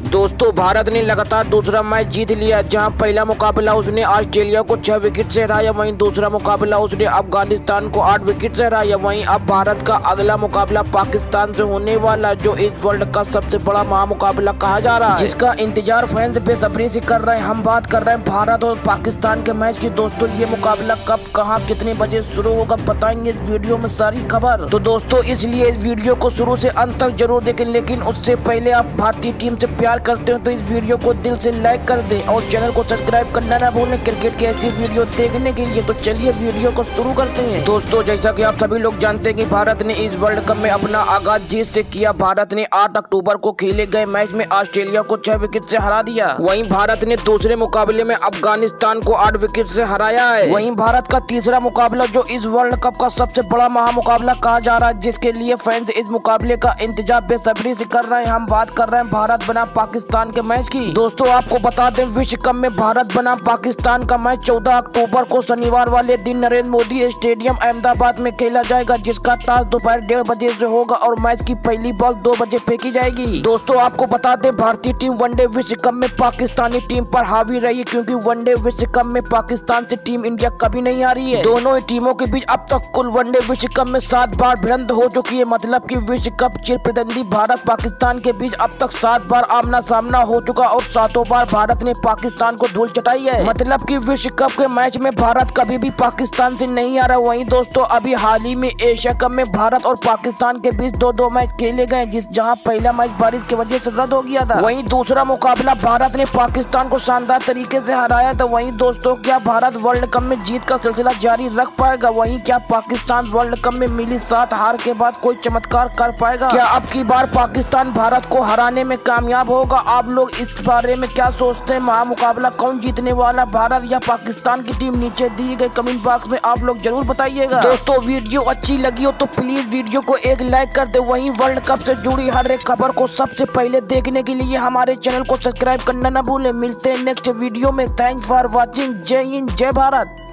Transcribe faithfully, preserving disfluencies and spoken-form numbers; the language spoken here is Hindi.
दोस्तों भारत ने लगातार दूसरा मैच जीत लिया, जहां पहला मुकाबला उसने ऑस्ट्रेलिया को छह विकेट से हराया, वहीं दूसरा मुकाबला उसने अफगानिस्तान को आठ विकेट से हराया। वहीं अब भारत का अगला मुकाबला पाकिस्तान से होने वाला, जो इस वर्ल्ड का सबसे बड़ा महामुकाबला कहा जा रहा है, जिसका इंतजार फैंस बेसब्री से कर रहे हैं। हम बात कर रहे हैं भारत और पाकिस्तान के मैच की। दोस्तों ये मुकाबला कब, कहां, कितने बजे शुरू होगा, बताएंगे इस वीडियो में सारी खबर। तो दोस्तों इसलिए इस वीडियो को शुरू से अंत तक जरूर देखें, लेकिन उससे पहले आप भारतीय टीम से प्यार करते हो तो इस वीडियो को दिल से लाइक कर दें और चैनल को सब्सक्राइब करना ना भूलें क्रिकेट की ऐसी वीडियो देखने के लिए। तो चलिए वीडियो को शुरू करते हैं। दोस्तों जैसा कि आप सभी लोग जानते हैं कि भारत ने इस वर्ल्ड कप में अपना आगाज जीत से किया। भारत ने आठ अक्टूबर को खेले गए मैच में ऑस्ट्रेलिया को छह विकेट से हरा दिया। वहीं भारत ने दूसरे मुकाबले में अफगानिस्तान को आठ विकेट से हराया है। वहीं भारत का तीसरा मुकाबला, जो इस वर्ल्ड कप का सबसे बड़ा महामुकाबला कहा जा रहा है, जिसके लिए फैंस इस मुकाबले का इंतजार बेसब्री से कर रहे हैं। हम बात कर रहे हैं भारत बना पाकिस्तान के मैच की। दोस्तों आपको बता दें, विश्व कप में भारत बना पाकिस्तान का मैच चौदह अक्टूबर को शनिवार वाले दिन नरेंद्र मोदी स्टेडियम अहमदाबाद में खेला जाएगा, जिसका टॉस दोपहर डेढ़ बजे से होगा और मैच की पहली बॉल दो बजे फेंकी जाएगी। दोस्तों आपको बता दें, भारतीय टीम वनडे विश्व कप में पाकिस्तानी टीम पर हावी रही, क्योंकि वनडे विश्व कप में पाकिस्तान से टीम इंडिया कभी नहीं आ रही है। दोनों ही टीमों के बीच अब तक कुल वनडे विश्व कप में सात बार भिड़ंत हो चुकी है। मतलब की विश्व कप चिर प्रतिद्वंदी भारत पाकिस्तान के बीच अब तक सात बार आमना सामना हो चुका और सातों बार भारत ने पाकिस्तान को धूल चटाई है। मतलब कि विश्व कप के मैच में भारत कभी भी पाकिस्तान से नहीं आ रहा। वहीं दोस्तों अभी हाल ही में एशिया कप में भारत और पाकिस्तान के बीच दो दो मैच खेले गए, जिस जहां पहला मैच बारिश की वजह से रद्द हो गया था। वहीं दूसरा मुकाबला भारत ने पाकिस्तान को शानदार तरीके से हराया था। वहीं दोस्तों क्या भारत वर्ल्ड कप में जीत का सिलसिला जारी रख पाएगा? वहीं क्या पाकिस्तान वर्ल्ड कप में मिली सात हार के बाद कोई चमत्कार कर पाएगा? क्या अब की बार पाकिस्तान भारत को हराने में कामयाब होगा? आप लोग इस बारे में क्या सोचते हैं? महामुकाबला कौन जीतने वाला, भारत या पाकिस्तान की टीम? नीचे दिए गए कमेंट बॉक्स में आप लोग जरूर बताइएगा। दोस्तों वीडियो अच्छी लगी हो तो प्लीज वीडियो को एक लाइक कर दे। वहीं वर्ल्ड कप से जुड़ी हर एक खबर को सबसे पहले देखने के लिए हमारे चैनल को सब्सक्राइब करना न भूलें। मिलते हैं नेक्स्ट वीडियो में। Thanks for watching. जय हिंद, जय भारत।